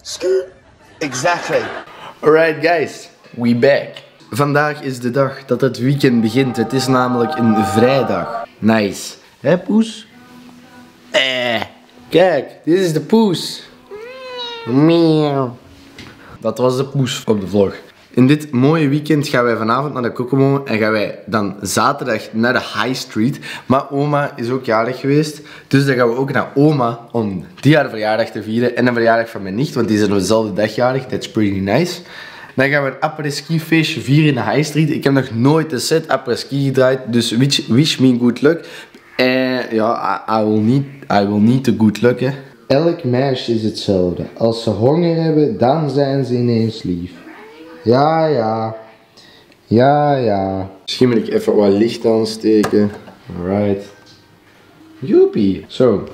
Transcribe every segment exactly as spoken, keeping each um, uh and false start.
Exactly. Alright guys, we back. Vandaag is de dag dat het weekend begint. Het is namelijk een vrijdag. Nice. Hé poes? Eh. Kijk, dit is de poes. Meow. Dat was de poes op de vlog. In dit mooie weekend gaan wij vanavond naar de Kokomo en gaan wij dan zaterdag naar de High Street. Maar oma is ook jarig geweest, dus dan gaan we ook naar oma om die haar verjaardag te vieren. En een verjaardag van mijn nicht, want die is op dezelfde dag jarig. That's pretty nice. Dan gaan we een après-ski feestje vieren in de High Street. Ik heb nog nooit een set après-ski gedraaid, dus wish, wish me good luck. En ja, I, I, will need, I will need the good luck, hè. Elk meisje is hetzelfde. Als ze honger hebben, dan zijn ze ineens lief. Ja, ja. Ja, ja. Misschien moet ik even wat licht aansteken. Alright. Joepie. Zo.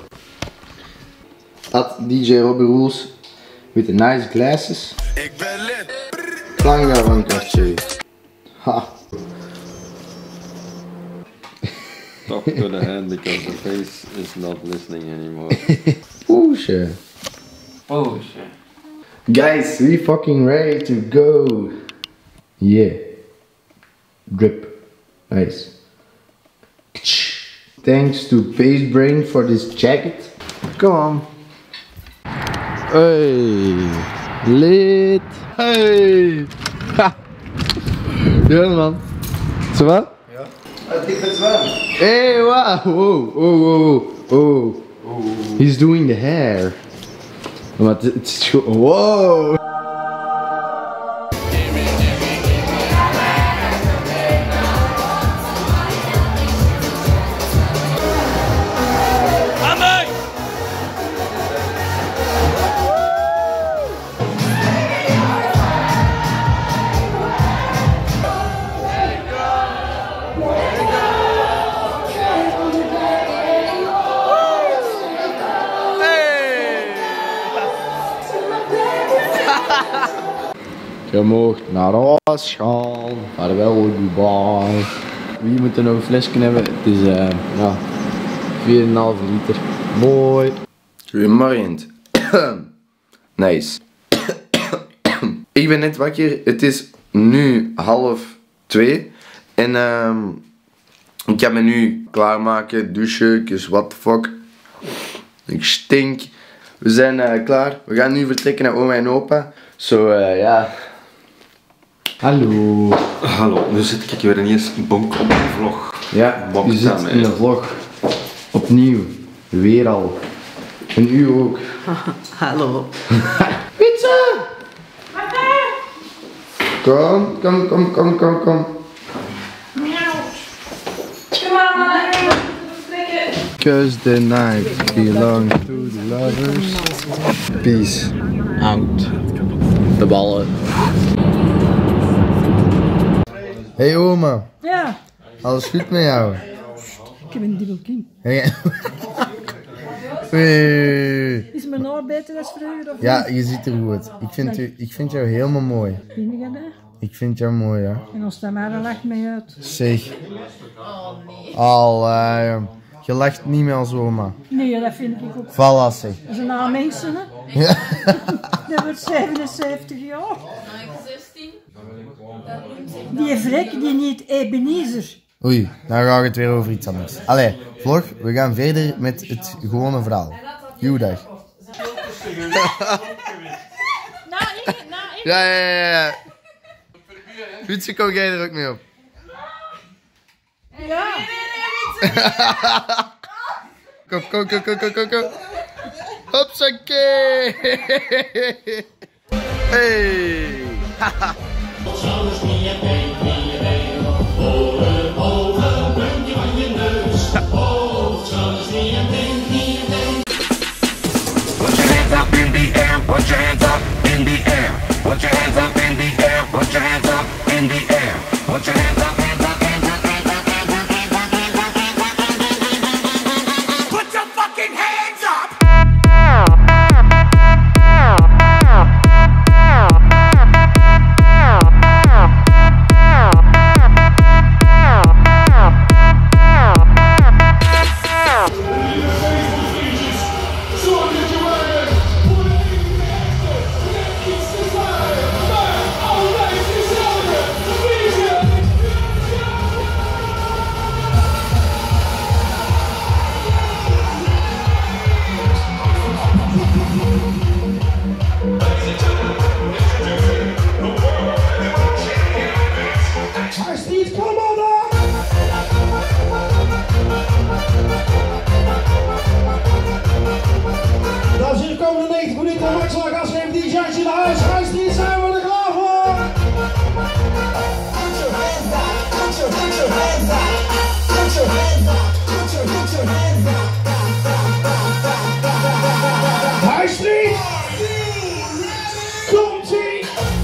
At D J Robbie Rules. With the nice glasses. Ik ben lid. Lang van Cartier. Ha. Talk to the hand because the face is not listening anymore. Poesje. Poesje. Guys, we fucking ready to go. Yeah. Drip. Nice. Thanks to Paste Brain for this jacket. Come on. Hey. Lit. Hey. Ha. Ja man. Ça va? Ja. Ik ben zwem. Hey, wow. Wow. Oh, oh, oh. Oh. He's doing the hair. Maar het is gewoon... Wow! Je mocht naar huis gaan, vaarwel Dubai. Wie moet er nog een flesje hebben? Het is uh, ja, vier komma vijf liter. Mooi. Goedemorgen. Nice. Ik ben net wakker, het is nu half twee. En um, ik ga me nu klaarmaken, douchen, dus what the fuck. Ik stink. We zijn uh, klaar, we gaan nu vertrekken naar oma en opa. Zo so, uh, ja. Hallo. Hallo, nu zit ik weer ineens bonk op een vlog. Ja, bonk je zit in de vlog. Opnieuw. Weer al. En u ook. Hallo. Pizza! Kom, kom, kom, kom, kom, kom. Cause the night belongs to the lovers. Peace out. De ballen. Hey oma. Ja. Alles goed met jou? Ik heb een dubbel kin. Hey. Hey. Is mijn haar beter dan vroeger of Ja, je ziet er goed. Ik vind, u, ik vind jou helemaal mooi. vind je dat? Ik vind jou mooi, ja. En als dat maar lacht mij uit. Zeg. Al, uh, je lacht niet meer als oma. Nee, dat vind ik ook. Voilà, zeg. Dat zijn nou mensen, hè? Ja. Dat wordt zevenenzeventig jaar. Die vrek die niet Ebenezer. Oei, nou gaan we het weer over iets anders. Allee, vlog, we gaan verder met het gewone verhaal. Goeiedag. Ja, ja, ja, ja. Fietsen, kom jij er ook mee op? Ja. Kom, kom, kom, kom, kom, kom, kom. Hopsakee. Hey. Haha. Put your hands up in the air. Put your hands up in the air. Put your hands up in the air. Put your hands up, hands up, hands up, hands up, hands up, hands up, hands up, hands up. Put your fucking hands up. Meisje in de huis, huis niet, zijn we er klaar voor? Put your hands up, put your, put your hands up, put your hands up, put your, put your hands up. Huis niet! Komt-ie!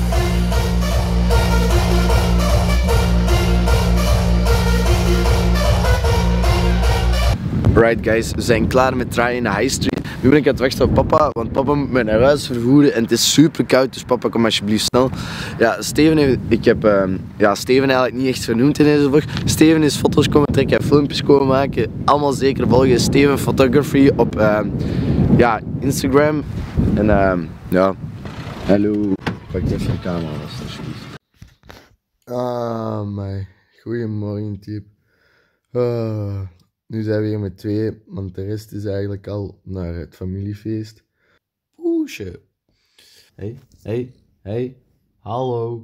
Right guys, we zijn klaar met draaien in de High Street. Nu ben ik aan het wachten op papa, want papa moet mij naar huis vervoeren en het is super koud, dus papa kom alsjeblieft snel. Ja, Steven heeft, ik heb uh, ja, Steven eigenlijk niet echt vernoemd in deze vlog. Steven is foto's komen trekken en filmpjes komen maken. Allemaal zeker volgen Steven Photography op uh, ja, Instagram. En uh, ja, hallo. Pak even de camera alsjeblieft. Ah, my. Goedemorgen, tip. Uh. Nu zijn we hier met twee, want de rest is eigenlijk al naar het familiefeest. Poesje. Hey, hey, hey, hallo.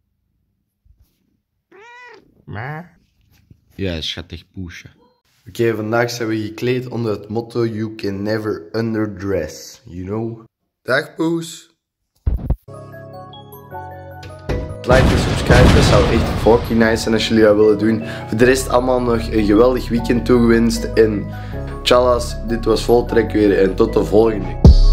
Ja, schattig poesje. Oké, okay, vandaag zijn we gekleed onder het motto You can never underdress, you know? Dag poes. Like en subscribe, dat zou echt fucking nice zijn als jullie dat willen doen. Voor de rest allemaal nog een geweldig weekend toegewenst. En tjallas, dit was Voltrek weer en tot de volgende.